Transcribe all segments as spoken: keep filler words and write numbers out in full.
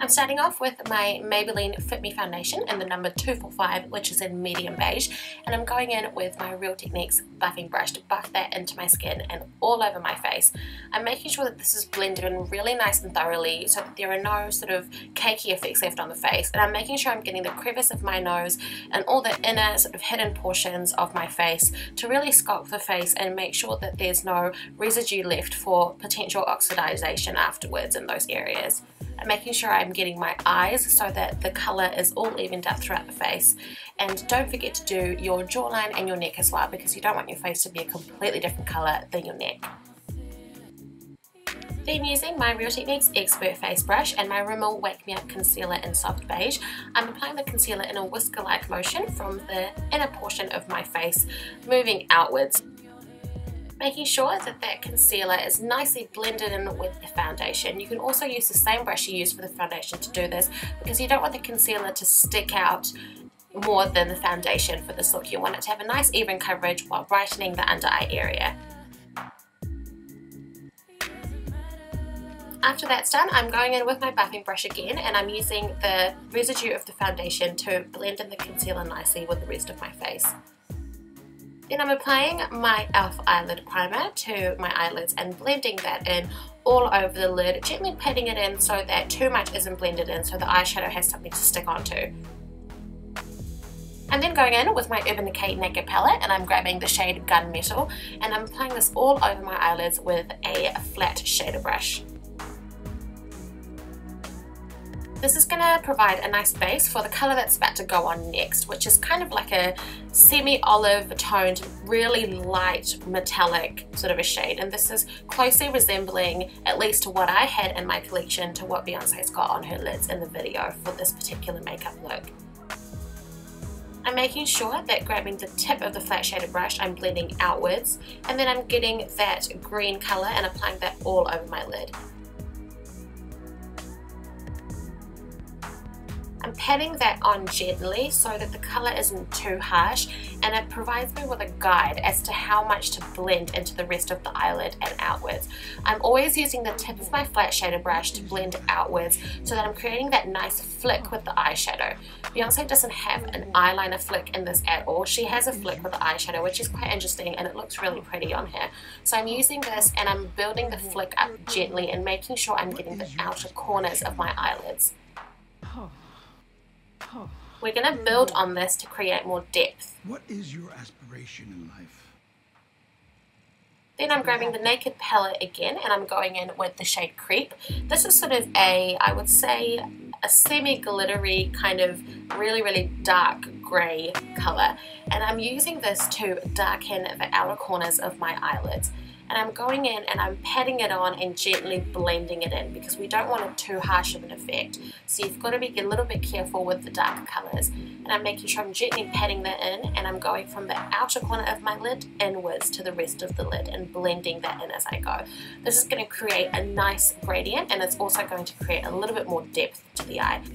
I'm starting off with my Maybelline Fit Me foundation in the number two four five, which is in medium beige, and I'm going in with my Real Techniques buffing brush to buff that into my skin and all over my face. I'm making sure that this is blended in really nice and thoroughly so that there are no sort of cakey effects left on the face, and I'm making sure I'm getting the crevice of my nose and all the inner sort of hidden portions of my face to really sculpt the face and make sure that there's no residue left for potential oxidization afterwards in those areas. I'm making sure I'm getting my eyes so that the colour is all evened up throughout the face, and don't forget to do your jawline and your neck as well, because you don't want your face to be a completely different colour than your neck. Then, using my Real Techniques Expert Face Brush and my Rimmel Wake Me Up Concealer in Soft Beige, I'm applying the concealer in a whisker-like motion from the inner portion of my face, moving outwards, making sure that that concealer is nicely blended in with the foundation. You can also use the same brush you use for the foundation to do this, because you don't want the concealer to stick out more than the foundation for this look. You want it to have a nice even coverage while brightening the under eye area. After that's done, I'm going in with my buffing brush again, and I'm using the residue of the foundation to blend in the concealer nicely with the rest of my face. Then I'm applying my e l f eyelid primer to my eyelids and blending that in all over the lid, gently patting it in so that too much isn't blended in, so the eyeshadow has something to stick onto. I'm then going in with my Urban Decay Naked palette, and I'm grabbing the shade Gunmetal, and I'm applying this all over my eyelids with a flat shader brush. This is going to provide a nice base for the colour that's about to go on next, which is kind of like a semi-olive toned, really light metallic sort of a shade, and this is closely resembling, at least to what I had in my collection, to what Beyonce's got on her lids in the video for this particular makeup look. I'm making sure that grabbing the tip of the flat shaded brush, I'm blending outwards, and then I'm getting that green colour and applying that all over my lid. I'm patting that on gently so that the colour isn't too harsh, and it provides me with a guide as to how much to blend into the rest of the eyelid and outwards. I'm always using the tip of my flat shader brush to blend outwards so that I'm creating that nice flick with the eyeshadow. Beyonce doesn't have an eyeliner flick in this at all. She has a flick with the eyeshadow, which is quite interesting, and it looks really pretty on her. So I'm using this and I'm building the flick up gently and making sure I'm getting the outer corners of my eyelids. We're going to build on this to create more depth. What is your aspiration in life? Then I'm grabbing the Naked palette again, and I'm going in with the shade Creep. This is sort of a, I would say, a semi-glittery kind of really, really dark grey colour. And I'm using this to darken the outer corners of my eyelids. And I'm going in and I'm patting it on and gently blending it in, because we don't want it too harsh of an effect. So you've got to be a little bit careful with the darker colours. And I'm making sure I'm gently patting that in, and I'm going from the outer corner of my lid inwards to the rest of the lid and blending that in as I go. This is going to create a nice gradient, and it's also going to create a little bit more depth to the eye.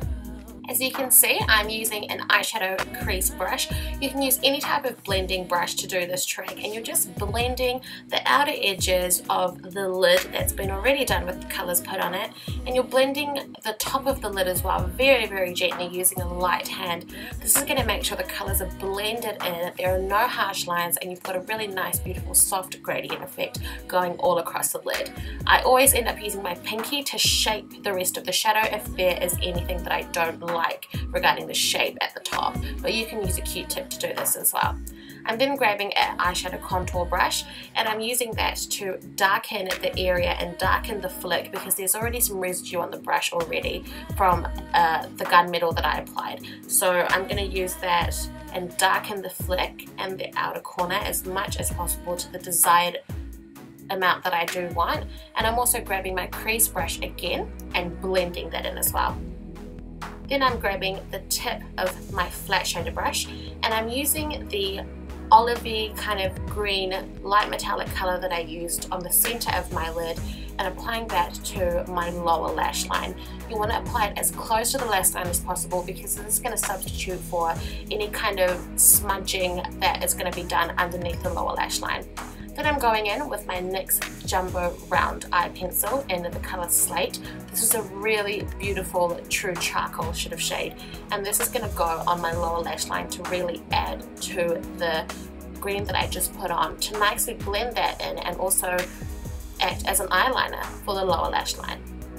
As you can see, I'm using an eyeshadow crease brush. You can use any type of blending brush to do this trick, and you're just blending the outer edges of the lid that's been already done with the colours put on it, and you're blending the top of the lid as well, very, very gently using a light hand. This is going to make sure the colours are blended in, there are no harsh lines, and you've got a really nice, beautiful, soft gradient effect going all across the lid. I always end up using my pinky to shape the rest of the shadow if there is anything that I don't like like regarding the shape at the top, but you can use a Q-tip to do this as well. I'm then grabbing an eyeshadow contour brush, and I'm using that to darken the area and darken the flick, because there's already some residue on the brush already from uh, the gunmetal that I applied. So I'm going to use that and darken the flick and the outer corner as much as possible to the desired amount that I do want. And I'm also grabbing my crease brush again and blending that in as well. Then I'm grabbing the tip of my flat shader brush, and I'm using the olivey kind of green light metallic colour that I used on the centre of my lid and applying that to my lower lash line. You want to apply it as close to the lash line as possible, because this is going to substitute for any kind of smudging that is going to be done underneath the lower lash line. Then I'm going in with my NYX Jumbo Round Eye Pencil in the colour Slate. This is a really beautiful true charcoal sort of shade, and this is going to go on my lower lash line to really add to the green that I just put on, to nicely blend that in and also act as an eyeliner for the lower lash line.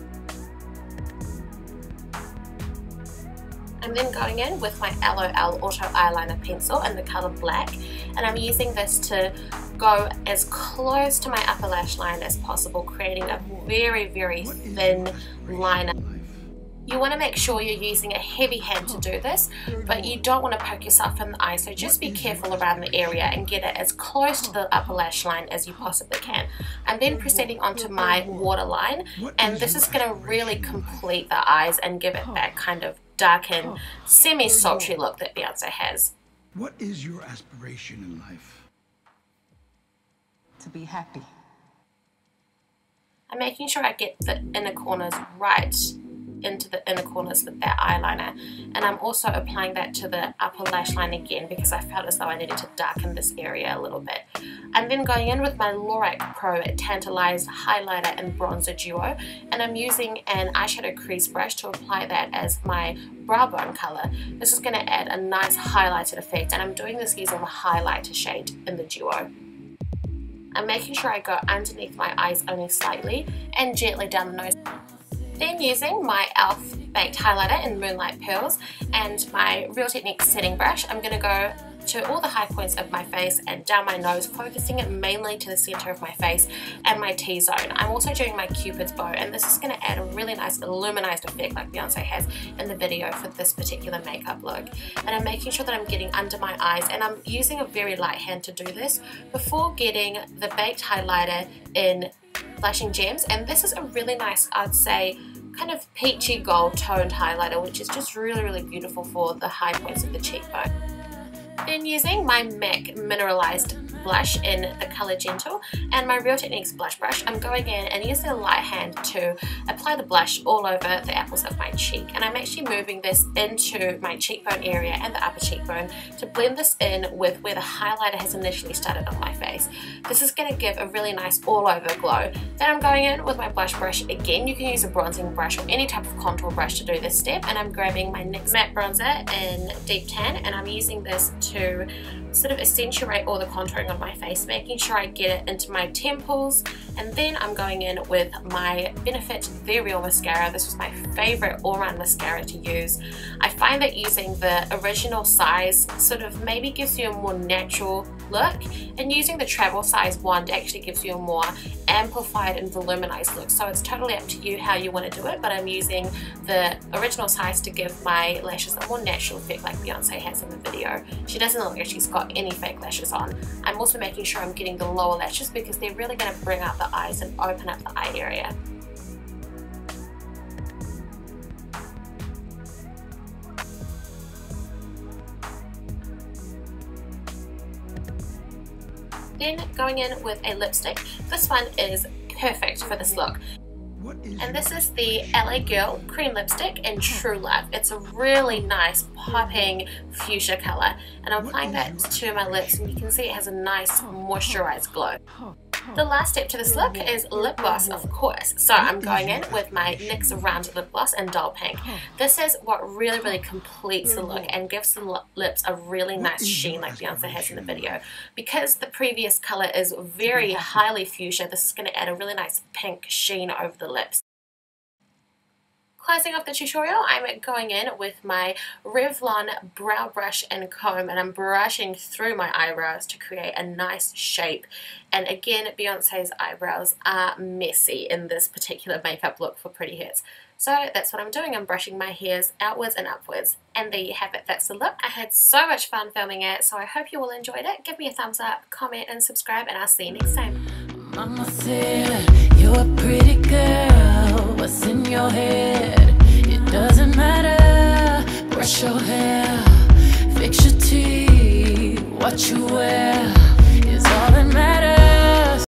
I'm then going in with my L O L Auto Eyeliner Pencil in the colour Black, and I'm using this to go as close to my upper lash line as possible, creating a very, very thin liner. You want to make sure you're using a heavy hand to do this, but you don't want to poke yourself in the eye, so just be careful around the area and get it as close to the upper lash line as you possibly can. I'm then proceeding onto my waterline, and this is going to really complete the eyes and give it that kind of darkened, semi-sultry look that Beyonce has. What is your aspiration in life? To be happy. I'm making sure I get the inner corners right into the inner corners with that eyeliner, and I'm also applying that to the upper lash line again because I felt as though I needed to darken this area a little bit. I'm then going in with my Lorac Pro Tantalized Highlighter and Bronzer Duo, and I'm using an eyeshadow crease brush to apply that as my brow bone color. This is going to add a nice highlighted effect, and I'm doing this using the highlighter shade in the Duo. I'm making sure I go underneath my eyes only slightly and gently down the nose. Then using my e l f Baked Highlighter in Moonlight Pearls and my Real Techniques setting brush, I'm going to go to all the high points of my face and down my nose, focusing it mainly to the center of my face and my T-zone. I'm also doing my Cupid's bow, and this is going to add a really nice illuminized effect like Beyonce has in the video for this particular makeup look. And I'm making sure that I'm getting under my eyes, and I'm using a very light hand to do this before getting the Baked Highlighter in Flashing Gems, and this is a really nice, I'd say, kind of peachy gold toned highlighter, which is just really, really beautiful for the high points of the cheekbone. Then using my MAC Mineralized blush in the colour Gentle and my Real Techniques blush brush, I'm going in and using a light hand to apply the blush all over the apples of my cheek, and I'm actually moving this into my cheekbone area and the upper cheekbone to blend this in with where the highlighter has initially started on my face. This is going to give a really nice all over glow. Then I'm going in with my blush brush again. You can use a bronzing brush or any type of contour brush to do this step, and I'm grabbing my NYX matte bronzer in Deep Tan, and I'm using this to sort of accentuate all the contouring on my face, making sure I get it into my temples. And then I'm going in with my Benefit The Real Mascara. This was my favorite all-round mascara to use. I find that using the original size sort of maybe gives you a more natural look, and using the travel size wand actually gives you a more amplified and voluminized look. So it's totally up to you how you want to do it, but I'm using the original size to give my lashes a more natural effect like Beyonce has in the video. She doesn't look like she's got any fake lashes on. I'm also making sure I'm getting the lower lashes because they're really going to bring out the eyes and open up the eye area. Then going in with a lipstick. This one is perfect for this look. And this is the L A Girl Cream Lipstick in True Love. It's a really nice popping fuchsia color, and I'm applying that to my lips, and you can see it has a nice moisturized glow. The last step to this look is lip gloss, of course. So I'm going in with my NYX Round Lip Gloss in Dull Pink. This is what really, really completes the look and gives the lips a really nice sheen like Beyonce has in the video. Because the previous color is very highly fuchsia, this is going to add a really nice pink sheen over the lips. Closing off the tutorial, I'm going in with my Revlon brow brush and comb, and I'm brushing through my eyebrows to create a nice shape. And again, Beyonce's eyebrows are messy in this particular makeup look for Pretty Hurts. So that's what I'm doing. I'm brushing my hairs outwards and upwards. And there you have it. That's the look. I had so much fun filming it, so I hope you all enjoyed it. Give me a thumbs up, comment and subscribe, and I'll see you next time. Mama said, you're a pretty girl, what's in your head? It doesn't matter, brush your hair, fix your teeth, what you wear.